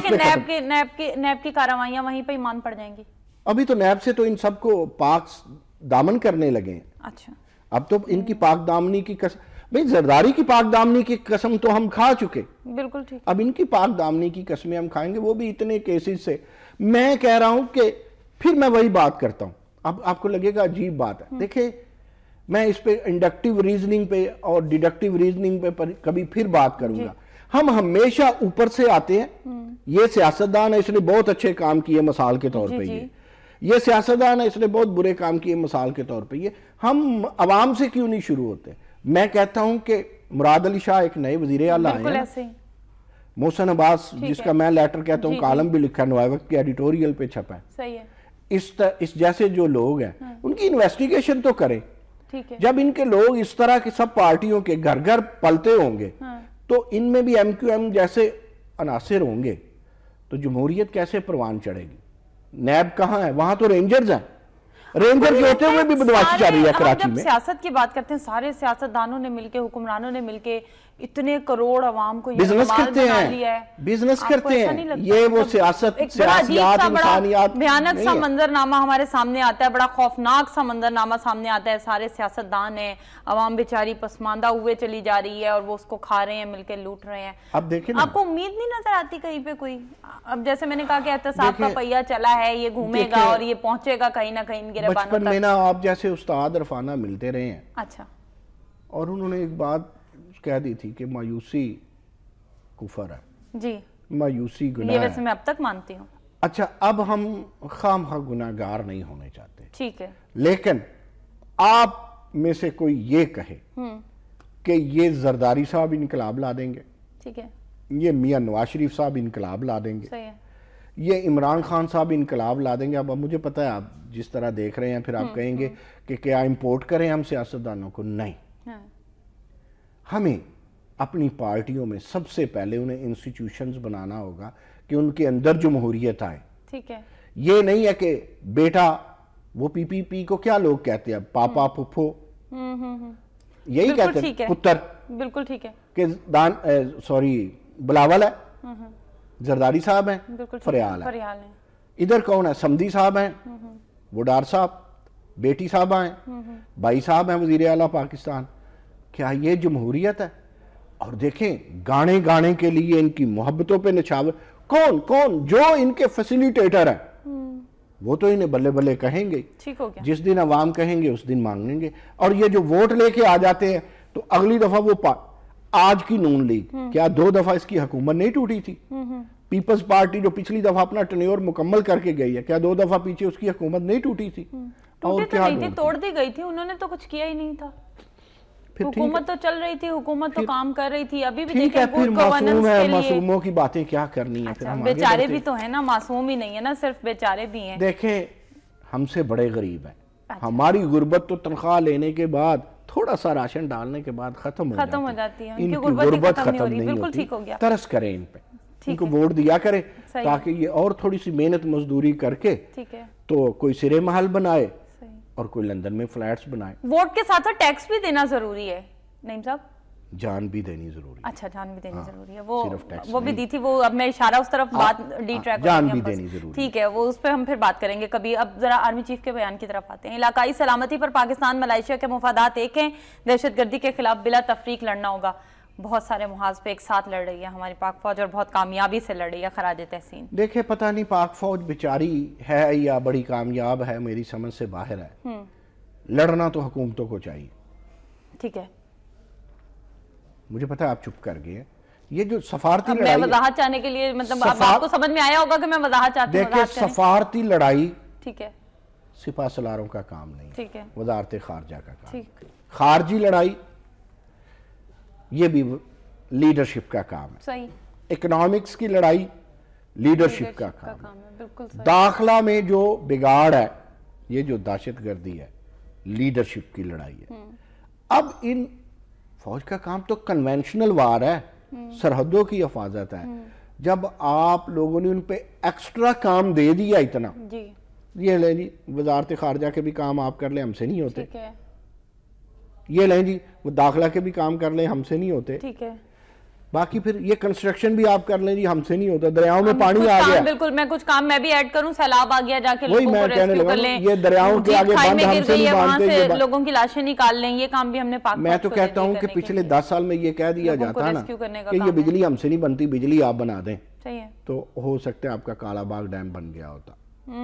کہ نیب کی کارروائیاں وہیں پہ ہی مان پڑ جائیں گی؟ ابھی تو نیب سے تو ان سب کو پاک دامن کرنے لگے ہیں. اچھا, اب تو ان کی پاک دامنی کی قسم, بھئی زرداری کی پاک دامنی کی قسم تو ہم کھا چکے. بالکل ٹھیک. اب ان کی پاک دامنی کی قسمیں ہم کھائیں گے, وہ بھی اتنے کیسز سے. میں کہہ رہا ہوں کہ پھر میں وہی بات کرتا ہوں, اب آپ کو لگے گا عجیب بات ہے. دیکھیں میں اس پہ انڈکٹیو ریزننگ پہ اور ڈیڈکٹیو ریزننگ پہ کبھی پھر بات کروں گا. ہم ہمیشہ اوپر سے آتے ہیں, یہ سیاستدان ہے اس نے بہت اچھے کام کیے مثال کے طور پہ, یہ سیاستدان ہے اس نے بہت برے کام کیے مثال کے طور پہ. یہ ہم عوام سے کیوں نہیں شروع ہوتے؟ میں کہتا ہوں کہ مراد علی شاہ ایک نئے وزیر اعلیٰ ہیں, محسن عباس جس کا میں لیٹر کہتا ہوں, کالم بھی لکھا نوائے وقت کے ایڈیٹوریل پہ چھپا ہے, اس جیسے جو لوگ ہیں ان کی انویسٹیگیشن تو کریں. جب ان کے لوگ اس طرح کے سب پارٹیوں کے گھر گھر پلتے ہوں گے تو ان میں بھی ایم کیو ایم جیسے عناصر ہوں گے تو جمہوریت کیسے پروان چڑھے گی؟ نیب کہاں ہے؟ وہاں تو رینجرز ہیں, رینجر کے ہوتے ہوئے بھی بدماشی چل رہی ہے کراچی میں. جب سیاست کی بات کرتے ہیں, سارے سیاستدانوں نے مل کے, حکمرانوں نے مل کے اتنے کروڑ عوام کو بزنس کرتے ہیں, بزنس کرتے ہیں. یہ وہ سیاست, سیاسیات, انسانیات, بھیانک سا منظرنامہ ہمارے سامنے آتا ہے, بڑا خوفناک سا منظرنامہ سامنے آتا ہے. سارے سیاستدان ہیں, عوام بیچاری پسماندہ ہوئے چلی جا رہی ہے اور وہ اس کو کھا رہے ہیں, مل کے لوٹ رہے ہیں. اب دیکھیں آپ کو امید نہیں نظر آتی کہیں پہ کوئی؟ اب جیسے میں نے کہا کہ احتساب کا پہیہ چلا ہے, یہ گھومے گا اور یہ پہنچے گا کہیں نہ کہیں گربانوں تک. بچپن میں نا آپ جیسے استاد عرفانہ ملتے رہے ہیں, اچھا, اور انہوں نے ایک بات کہہ دی تھی کہ مایوسی کفر ہے. جی, مایوسی گناہ ہے. یہ ویسے میں اب تک مانتی ہوں. اچھا, اب ہم خام خواہ گناہگار نہیں ہونے چاہتے, ٹھیک ہے, لیکن آپ میں سے کوئی یہ کہے کہ یہ زرداری صاحب انقلاب لا دیں گے, ٹھیک ہے, یہ میاں نواز شریف صاحب انقلاب لا دیں گے, صحیح ہے, یہ عمران خان صاحب انقلاب لا دیں گے. اب مجھے پتا ہے آپ جس طرح دیکھ رہے ہیں, پھر آپ کہیں گے کہ کیا امپورٹ کریں ہم سیاستدانوں کو؟ نہیں, ہمیں اپنی پارٹیوں میں سب سے پہلے انہیں انسٹیٹیوشنز بنانا ہوگا کہ ان کے اندر جمہوریت آئے. ٹھیک ہے, یہ نہیں ہے کہ بیٹا, وہ پی پی پی کو کیا لوگ کہتے ہیں, پاپا پھپھو, یہی کہتے ہیں, پتر. بالکل ٹھیک ہے, کہ بلاول ہے, زرداری صاحب ہیں, فریال ہے. ادھر کون ہے؟ سمدھی صاحب ہیں, وڈار صاحب, بیٹی صاحبہ ہیں, بھائی صاحب ہیں وزیر اعلیٰ پاکستان. کیا یہ جمہوریت ہے؟ اور دیکھیں گانے کے لیے ان کی محبتوں پہ نچھاور کون جو ان کے فیسیلیٹیٹر ہیں وہ تو انہیں بلے بلے کہیں گے, جس دن عوام کہیں گے اس دن مانگیں گے. اور یہ جو ووٹ لے کے آ جاتے ہیں تو اگلی دفعہ وہ آج کی نون لیگ, کیا 2 دفعہ اس کی حکومت نہیں ٹوٹی تھی؟ پیپلز پارٹی جو پچھلی دفعہ اپنا ٹینیور مکمل کر کے گئی ہے, کیا 2 دفعہ پیچھے اس کی حکومت نہیں ٹوٹی تھی؟ ٹوٹی تو نہیں تھی, توڑ دی گئی تھی, انہوں نے تو کچھ کیا ہی نہیں تھا. حکومت تو چل رہی تھی, حکومت تو کام کر رہی تھی. ابھی بھی دیکھیں گڈ گورننس کے لیے معصوموں کی باتیں کیا کرنی ہیں, بیچارے بھی تو ہیں نا, معصوم ہی نہیں ہے نا, صرف بیچارے بھی ہیں. دیکھیں ہم سے بڑے غریب ہیں. ہماری غربت تو تنخواہ لینے کے بعد تھوڑا سا راشن ڈالنے کے بعد ختم ہو جاتی ہے. ان کی غربت ختم نہیں ہوتی. ترس کریں ان پہ, ان کو ووٹ دیا کریں تاکہ یہ اور تھوڑی سی محنت مزدوری کر کے تو کوئی سرے محل بنائے اور کوئی لندن میں فلیٹس بنائے. ووٹ کے ساتھ ساتھ ٹیکس بھی دینا ضروری ہے نعیم صاحب. جان بھی دینی ضروری ہے. اچھا, جان بھی دینی ضروری ہے. وہ بھی دی تھی, وہ اب میں اشارہ اس طرف بات ڈی ٹریک. جان بھی دینی ضروری. ٹھیک ہے, وہ اس پہ ہم پھر بات کریں گے کبھی. اب ذرا آرمی چیف کے بیان کی طرف آتے ہیں. علاقائی سلامتی پر پاکستان ملائیشیا کے مفادات ایک ہیں. دہشت گردی کے خلاف بلا تفریق لڑنا ہوگا. بہت سارے محاذ پہ ایک ساتھ لڑ رہی ہے ہماری پاک فوج اور بہت کامیابی سے لڑ رہی ہے. خراج تحسین. دیکھیں پتہ نہیں پاک فوج بیچاری ہے یا بڑی کامیاب ہے, میری سمجھ سے باہر ہے. لڑنا تو حکومتوں کو چاہیے. ٹھیک ہے, مجھے پتا ہے آپ چپ کر گئے. یہ جو سفارتی لڑائی, میں وضاحت چاہنے کے لیے, مطلب آپ کو سمجھ میں آیا ہوگا کہ میں وضاحت چاہتی ہوں. دیکھیں سفارتی لڑائی ٹھیک ہے سپاہ سالاروں کا کام نہیں, ٹھیک ہے, وزارت خارجہ کا کام. خارجی لڑائی یہ بھی لیڈرشپ کا کام ہے. صحیح. اکنامکس کی لڑائی لیڈرشپ کا کام ہے. بالکل. داخلہ میں جو بگاڑ ہے, یہ جو دہشت گردی ہے, لیڈرشپ کی لڑائی ہے. اب ان فوج کا کام تو کنونشنل وار ہے, سرحدوں کی حفاظت ہے. جب آپ لوگوں نے ان پہ ایکسٹرا کام دے دیا اتنا, یہ لیں جی وزارت خارجہ کے بھی کام آپ کر لیں, ہم سے نہیں ہوتے. یہ لیں جی وہ داخلہ کے بھی کام کر لیں, ہم سے نہیں ہوتے. ٹھیک ہے. باقی پھر یہ کنسٹرکشن بھی آپ کر لیں جی, ہم سے نہیں ہوتا. دریاؤں میں پانی آ گیا, بالکل. میں کچھ کام میں بھی ایڈ کروں, سیلاب آ گیا, جا کے وہی میں کہنے لگا, یہ دریاؤں کے آگے بند ہم سے نہیں باندھتے, لوگوں کی لاشیں نکال لیں, یہ کام بھی ہم نے پاک. میں تو کہتا ہوں کہ پچھلے 10 سال میں یہ کہہ دیا جاتا نا کہ یہ بجلی ہم سے نہیں بنتی, بجلی آپ بنا دیں, تو ہو سکتا ہے آپ کا کالا باغ ڈیم بن گیا ہوتا.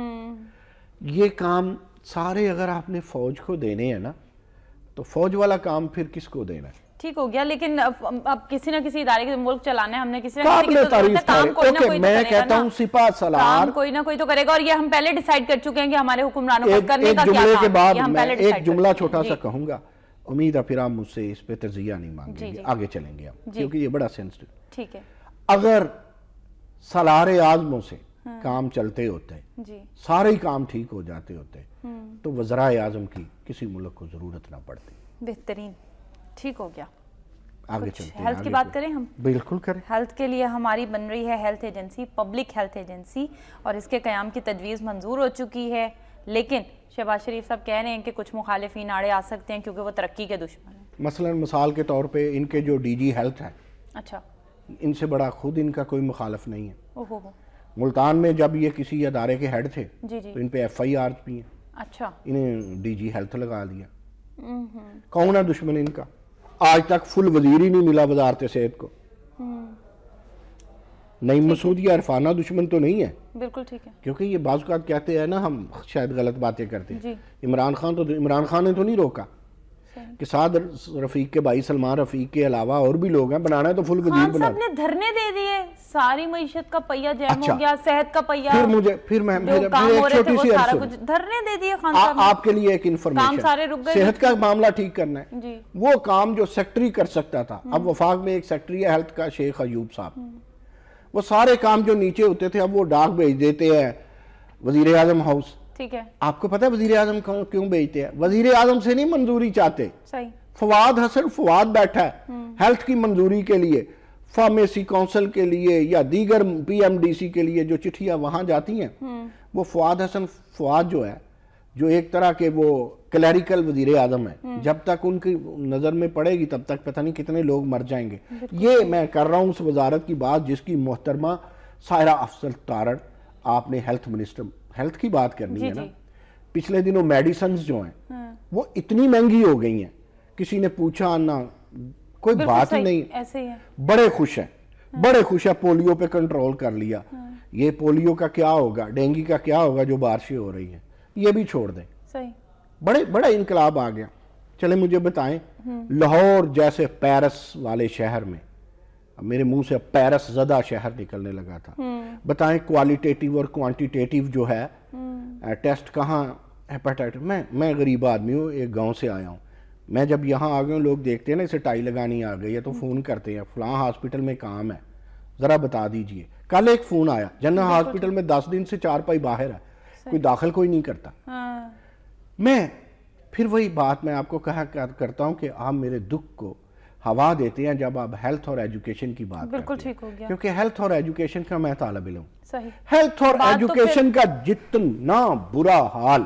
یہ کام سارے اگر آپ نے فوج کو دینے ہیں نا, تو فوج والا کام پھر کس کو دینا ہے؟ ٹھیک ہو گیا, لیکن اب کسی نہ کسی ادارے کے ملک چلانے ہم نے کسی نہ کسی کی تعریف کرے. میں کہتا ہوں سپاہ سالار کوئی نہ کوئی تو کرے گا, اور یہ ہم پہلے ڈیسائیڈ کر چکے ہیں کہ ہمارے حکمرانوں کو کرنے کا کیا کام ہے. ایک جملے کے بعد میں ایک جملہ چھوٹا سا کہوں گا, امید ہے پھر آپ مجھ سے اس پہ تجزیہ نہیں مانگیں گے, آگے چلیں گے ہم, کیونکہ یہ بڑا سینسٹیو. ٹھیک ہے. اگر سالار اعظموں سے کام چلتے ہوتے, سارے کام ٹھیک ہو جاتے ہوتے, تو وزرائے اعظم کی کسی ملک کو ضرورت نہ پڑتی. بہترین. ٹھیک ہو گیا. آگے چلتے ہیں. ہیلتھ کی بات کریں ہم؟ بالکل کریں. ہیلتھ کے لیے ہماری بن رہی ہے health agency, public health agency, اور اس کے قیام کی تجویز منظور ہو چکی ہے. لیکن شہباز شریف صاحب کہہ رہے ہیں کہ کچھ مخالفین آڑے آ سکتے ہیں کیونکہ وہ ترقی کے دشمن ہیں. مثلا مثال کے طور پہ ان کے جو ڈی جی ہیلتھ ہیں, اچھا, ان سے بڑا خود ان کا کوئی مخالف نہیں ہے. ملتان میں جب یہ کسی ادارے کے ہیڈ تھے تو ان پہ ایف آئی آر بھی ہیں. اچھا. انہیں ڈی جی ہیلتھ لگا دیا. کون ہے دشمن ان کا؟ آج تک فل وزیر ہی نہیں ملا وزارت صحت کو. نعیم مسعود یا عرفانہ دشمن تو نہیں ہے. بالکل ٹھیک ہے. کیونکہ یہ بعض اوقات کہتے ہیں نا, ہم شاید غلط باتیں کرتے ہیں. عمران خان نے تو نہیں روکا کہ سعد رفیق کے بھائی سلمان رفیق کے علاوہ اور بھی لوگ ہیں, بنانا ہے تو فل وزیر بنا. خان صاحب نے دھرنے دے دیے, ساری معیشت کا پہیہ جیم ہو گیا, صحت کا پہیہ, پھر میں ایک چھوٹی سی عرض سن, دھرنے دے دیے خان صاحب. آپ کے لیے ایک انفارمیشن, صحت کا معاملہ ٹھیک کرنا ہے, وہ کام جو سیکٹری کر سکتا تھا, اب وفاق میں ایک سیکٹری ہے ہیلتھ کا, شیخ ایوب صاحب, وہ سارے کام جو نیچے ہوتے تھے اب وہ ڈاک بھیج دیتے ہیں وزیر اعظم ہاؤس. ٹھیک ہے. آپ کو پتہ ہے وزیر اعظم کیوں بھیجتے ہیں؟ وزیر اعظم سے نہیں منظوری چاہتے. صحیح. فواد حسن فواد بیٹھا ہے ہیلتھ کی منظوری کے لیے, فارمیسی کونسل کے لیے یا دیگر پی ایم ڈی سی کے لیے جو چٹھیاں وہاں جاتی ہیں, وہ فواد حسن فواد جو ہے, جو ایک طرح کے وہ کلیریکل وزیر اعظم ہے, جب تک ان کی نظر میں پڑے گی تب تک پتہ نہیں کتنے لوگ مر جائیں گے. یہ میں کر رہا ہوں اس وزارت کی بات جس کی محترمہ سائرہ افضل تارڑ, آپ نے ہیلتھ منسٹر, ہیلتھ کی بات کرنی ہے نا. پچھلے دنوں میڈیسنز جو ہیں وہ اتنی مہنگی ہو گئی ہیں, کسی نے پوچھا نہ, کوئی بات ہی نہیں. ایسے ہی ہے. بڑے خوش ہیں, پولیو پہ کنٹرول کر لیا. یہ پولیو کا کیا ہوگا, ڈینگی کا کیا ہوگا جو بارشیں ہو رہی ہیں, یہ بھی چھوڑ دیں. بڑا انقلاب آ گیا. چلیں مجھے بتائیں, لاہور جیسے پیرس والے شہر میں, میرے منہ سے پیرس زدہ شہر نکلنے لگا تھا, بتائیں کوالیٹیٹیو اور کوانٹیٹیو جو ہے ٹیسٹ کہاں ہیپاٹائٹس. میں غریب آدمی ہوں, ایک گاؤں سے آیا ہوں. میں جب یہاں آ گیا ہوں, لوگ دیکھتے ہیں نا اسے ٹائی لگانی آ گئی ہے تو فون کرتے ہیں فلاں ہاسپٹل میں کام ہے, ذرا بتا دیجئے. کل ایک فون آیا, جنرل ہاسپٹل میں 10 دن سے 4 پائی باہر ہے, کوئی داخل کوئی نہیں کرتا. میں پھر وہی بات میں آپ کو کہا کرتا ہوں کہ آپ میرے دکھ کو ہوا دیتے ہیں جب آپ ہیلتھ اور ایجوکیشن کی بات کرتے ہیں, کیونکہ ہیلتھ اور ایجوکیشن کا میں طالب علم ہوں. ہیلتھ اور ایجوکیشن کا جتنا برا حال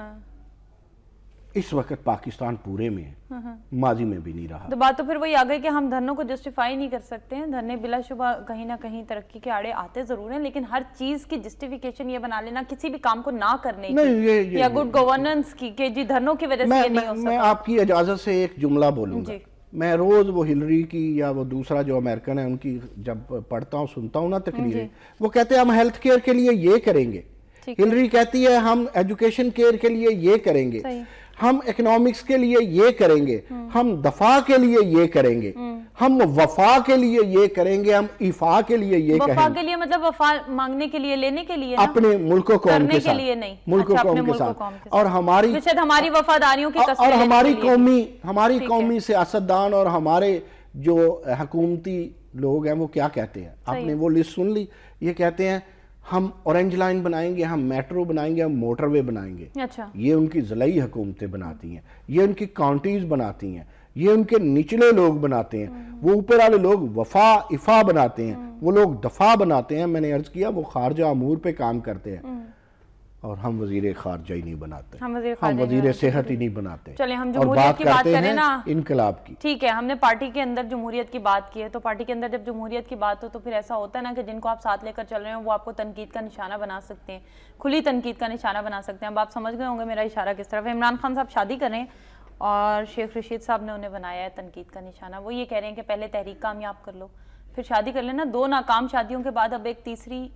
اس وقت پاکستان پورے میں ہے, ماضی میں بھی نہیں رہا. تو بات تو پھر وہی آگئی کہ ہم دھرنوں کو جسٹیفائی نہیں کر سکتے ہیں. دھرنے بلا شبہ کہیں نہ کہیں ترقی کے آڑے آتے ضرور ہیں, لیکن ہر چیز کی جسٹیفیکیشن یہ بنا لینا کسی بھی کام کو نہ کرنے کی یا گڈ گورننس کی کہ جی دھرنوں کی وجہ سے یہ نہیں ہو سکتا. میں آپ کی اجازت سے ایک جملہ بولوں گا. میں روز وہ ہلری کی یا وہ دوسرا جو امریکن ہے ان کی جب پڑھتا ہوں سنتا ہوں نا تقریریں, وہ کہتے ہیں ہم ہیلتھ کیئر کے لیے یہ کریں گے. ہلری کہتی ہے ہم ایجوکیشن کیئر کے لیے یہ کریں گے, ہم اکنامکس کے لیے یہ کریں گے, ہم دفاع کے لیے یہ کریں گے, ہم وفا کے لیے یہ کریں گے, ہم ایفا کے لیے یہ کہیں گے. وفا کے لیے مطلب وفا مانگنے کے لیے, لینے کے لیے, اپنے ملک و قوم کے ساتھ, ملک و قوم کے ساتھ. اور ہماری وفاداریوں کی اور ہماری قومی سیاستدان اور ہمارے جو حکومتی لوگ ہیں وہ کیا کہتے ہیں, آپ نے وہ لسٹ سن لی, یہ کہتے ہیں ہم اورنج لائن بنائیں گے, ہم میٹرو بنائیں گے, ہم موٹر وے بنائیں گے. یہ ان کی ضلعی حکومتیں بناتی ہیں, یہ ان کی کاؤنٹیز بناتی ہیں, یہ ان کے نچلے لوگ بناتے ہیں. وہ اوپر والے لوگ وفا افا بناتے ہیں, وہ لوگ دفاع بناتے ہیں. میں نے عرض کیا وہ خارجہ امور پہ کام کرتے ہیں, اور ہم وزیر خارجہ ہی نہیں بناتے, ہم وزیر صحت ہی نہیں بناتے. چلیں ہم جمہوریت کی بات کریں نا, انقلاب کی. ٹھیک ہے, ہم نے پارٹی کے اندر جمہوریت کی بات کی ہے, تو پارٹی کے اندر جب جمہوریت کی بات ہو تو پھر ایسا ہوتا ہے نا کہ جن کو آپ ساتھ لے کر چل رہے ہیں وہ آپ کو تنقید کا نشانہ بنا سکتے ہیں, کھلی تنقید کا نشانہ بنا سکتے ہیں. اب آپ سمجھ گئے ہوں گے میرا اشارہ کس طرف ہے. عمران خان صاحب شادی کر رہے ہیں اور شیخ رشید صاحب نے انہیں بنایا ہے تنقید کا نشانہ. وہ یہ کہہ رہے ہیں کہ پہلے تحریک کامیاب کر لو پھر شادی کر لینا. 2 ناکام شادیوں کے بعد اب ایک تیسری,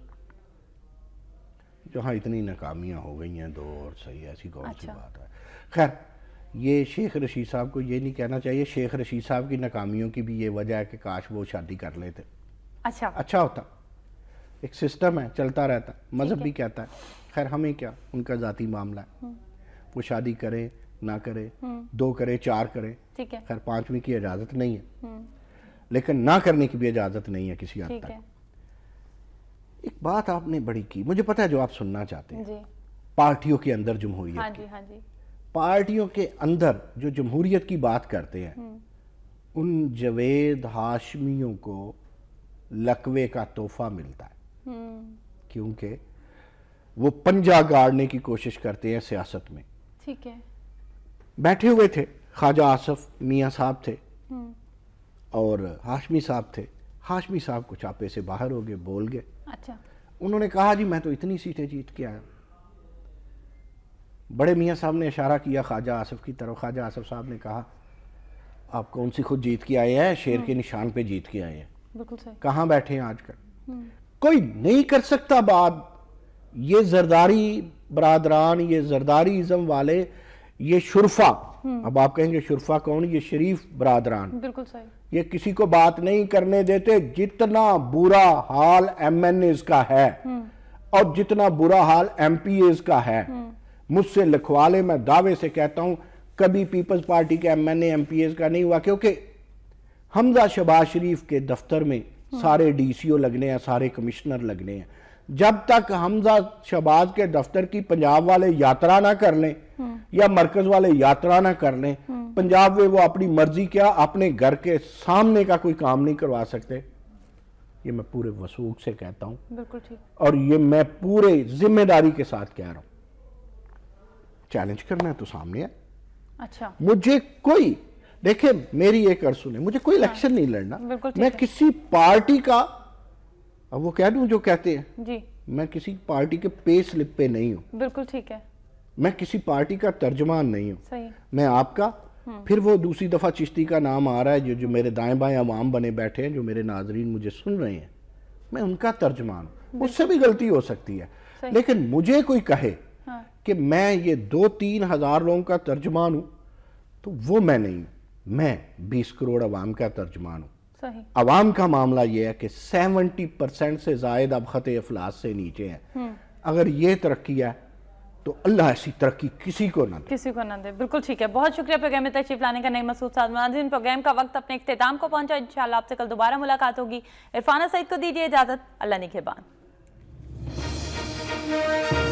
جہاں اتنی ناکامیاں ہو گئی ہیں 2 اور صحیح, ایسی کون سی بات ہے. خیر یہ شیخ رشید صاحب کو یہ نہیں کہنا چاہیے. شیخ رشید صاحب کی ناکامیوں کی بھی یہ وجہ ہے کہ کاش وہ شادی کر لیتے, اچھا ہوتا. ایک سسٹم ہے چلتا رہتا, مذہب بھی کہتا ہے. خیر ہمیں کیا, ان کا ذاتی معاملہ ہے, وہ شادی کرے نہ کرے, 2 کرے 4 کرے, خیر 5ویں کی اجازت نہیں ہے, لیکن نہ کرنے کی بھی اجازت نہیں ہے کسی حد تک. ایک بات آپ نے بڑی کی, مجھے پتا ہے جو آپ سننا چاہتے ہیں, پارٹیوں کے اندر جمہوریت کی. پارٹیوں کے اندر جو جمہوریت کی بات کرتے ہیں ان جوید ہاشمیوں کو لقوے کا تحفہ ملتا ہے, کیونکہ وہ پنجہ گاڑنے کی کوشش کرتے ہیں سیاست میں. ٹھیک ہے, بیٹھے ہوئے تھے خواجہ آصف میاں صاحب تھے اور ہاشمی صاحب تھے. ہاشمی صاحب کو چاپے سے باہر ہو گئے, بول گئے. انہوں نے کہا جی میں تو اتنی سیٹیں جیت کے آیا. بڑے میاں صاحب نے اشارہ کیا خواجہ آصف کی طرف. خواجہ آصف صاحب نے کہا آپ کون سی خود جیت کے آئے ہیں, شیر کے نشان پہ جیت کے آئے ہیں, کہاں بیٹھے ہیں آج کل, کوئی نہیں کر سکتا بات. یہ زرداری برادران, یہ زرداری ازم والے, یہ شرفا, اب آپ کہیں گے شرفا کون, یہ شریف برادران, بالکل صحیح, یہ کسی کو بات نہیں کرنے دیتے. جتنا برا حال ایم این ایز کا ہے اور جتنا برا حال ایم پی ایز کا ہے, مجھ سے لکھوا لے, میں دعوے سے کہتا ہوں کبھی پیپلز پارٹی کے M N A M P As کا نہیں ہوا. کیونکہ حمزہ شہباز شریف کے دفتر میں سارے ڈی سی او لگنے ہیں, سارے کمشنر لگنے ہیں. جب تک حمزہ شہباز کے دفتر کی پنجاب والے یاترا نہ کر لیں یا مرکز والے یاترا نہ کر لیں, پنجاب میں وہ اپنی مرضی کیا اپنے گھر کے سامنے کا کوئی کام نہیں کروا سکتے. یہ میں پورے وثوق سے کہتا ہوں, بالکل ٹھیک, اور یہ میں پورے ذمہ داری کے ساتھ کہہ رہا ہوں. چیلنج کرنا ہے تو سامنے ہے. اچھا, مجھے کوئی, دیکھیں میری ایک عرض سنیں, مجھے کوئی الیکشن نہیں لڑنا, میں کسی پارٹی کا, اب وہ کہہ دوں جو کہتے ہیں جی, میں کسی پارٹی کے پے سلپ پہ نہیں ہوں. بالکل ٹھیک ہے, میں کسی پارٹی کا ترجمان نہیں ہوں. صحیح, میں آپ کا. پھر وہ دوسری دفعہ چشتی کا نام آ رہا ہے, جو میرے دائیں بائیں عوام بنے بیٹھے ہیں, جو میرے ناظرین مجھے سن رہے ہیں, میں ان کا ترجمان ہوں. اس سے بھی غلطی ہو سکتی ہے, لیکن مجھے کوئی کہے کہ میں یہ 2-3 ہزار لوگوں کا ترجمان ہوں تو وہ میں نہیں ہوں. میں 20 کروڑ عوام کا ترجمان ہوں. عوام کا معاملہ یہ ہے کہ 70% سے زائد اب خط افلاس سے نیچے ہیں. اگر یہ ترقی ہے تو اللہ ایسی ترقی کسی کو نہ دے. بالکل ٹھیک ہے, بہت شکریہ پروگرام میں تشریف لانے کا. نعیم مسعود صاحب, ناظرین پروگرام کا وقت اپنے اختتام کو پہنچا. انشاءاللہ آپ سے کل دوبارہ ملاقات ہوگی. عرفانہ سعید کو دیجیے اجازت. اللہ نگہبان.